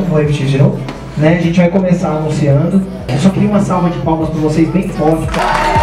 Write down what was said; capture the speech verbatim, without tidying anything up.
não vou repetir de novo. Né? A gente vai começar anunciando. Eu só queria uma salva de palmas para vocês bem forte.